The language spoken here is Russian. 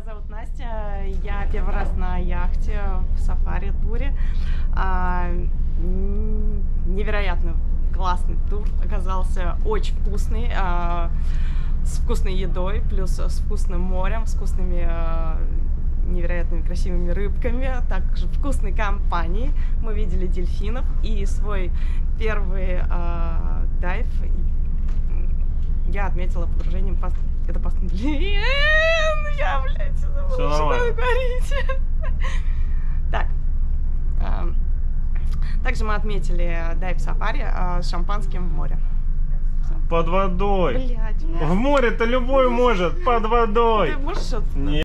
зовут Настя. Я первый раз на яхте в сафари-туре. Невероятно классный тур оказался, очень вкусный, с вкусной едой, плюс с вкусным морем, с вкусными невероятными красивыми рыбками, также вкусной компанией. Мы видели дельфинов, и свой первый дайв я отметила погружением под... Это под... Блин, я, блядь, забыла, что надо говорить. Так. Также мы отметили дайв-сафари с шампанским в море. Под водой. Блядь. В море-то любой может, под водой. Ты можешь что-то...